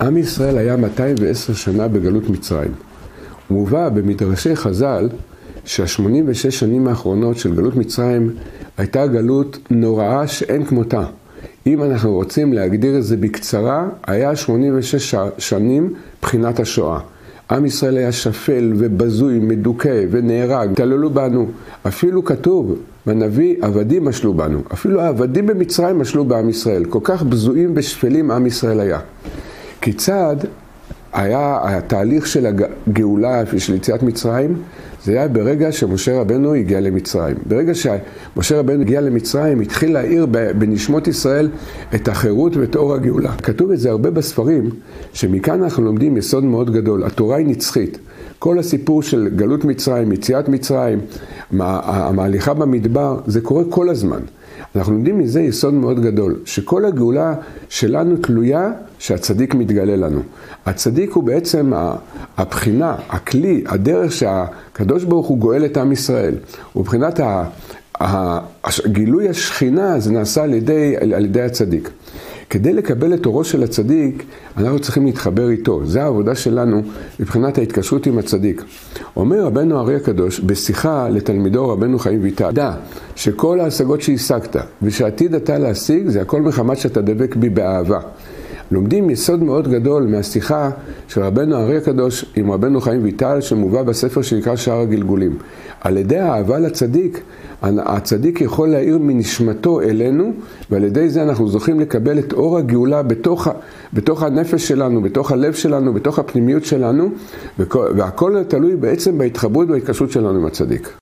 עם ישראל היה 210 שנה בגלות מצרים. מובא במדרשי חז"ל שה-86 שנים האחרונות של גלות מצרים הייתה גלות נוראה שאין כמותה. אם אנחנו רוצים להגדיר את זה בקצרה, היה 86 שנים בחינת השואה. עם ישראל היה שפל ובזוי, מדוכא ונהרג, תללו בנו. אפילו כתוב בנביא, עבדים משלו בנו. אפילו העבדים במצרים משלו בעם ישראל. כל כך בזויים ושפלים עם ישראל היה. כיצד היה התהליך של הגאולה של יציאת מצרים? זה היה ברגע שמשה רבנו הגיע למצרים. ברגע שמשה רבנו הגיע למצרים, התחיל להאיר בנשמות ישראל את החירות ואת אור הגאולה. כתוב את זה הרבה בספרים, שמכאן אנחנו לומדים יסוד מאוד גדול. התורה היא נצחית. כל הסיפור של גלות מצרים, יציאת מצרים, המהליכה במדבר, זה קורה כל הזמן. אנחנו לומדים מזה יסוד מאוד גדול, שכל הגאולה שלנו תלויה שהצדיק מתגלה לנו. הצדיק הוא בעצם הבחינה, הכלי, הדרך שהקדוש ברוך הוא גואל את עם ישראל. ובחינת גילוי השכינה זה נעשה על ידי הצדיק. כדי לקבל את אורו של הצדיק, אנחנו צריכים להתחבר איתו. זה העבודה שלנו מבחינת ההתקשרות עם הצדיק. אומר רבנו הארי הקדוש, בשיחה לתלמידו רבנו חיים ויטל, דע שכל ההשגות שהשגת ושעתיד אתה להשיג, זה הכל מחמת שאתה דבק בי באהבה. לומדים יסוד מאוד גדול מהשיחה של רבנו הארי הקדוש עם רבנו חיים ויטל, שמובא בספר שנקרא שער הגלגולים. על ידי האהבה לצדיק, הצדיק יכול להאיר מנשמתו אלינו, ועל ידי זה אנחנו זוכים לקבל את אור הגאולה בתוך הנפש שלנו, בתוך הלב שלנו, בתוך הפנימיות שלנו, והכל תלוי בעצם בהתחברות וההתקשרות שלנו עם הצדיק.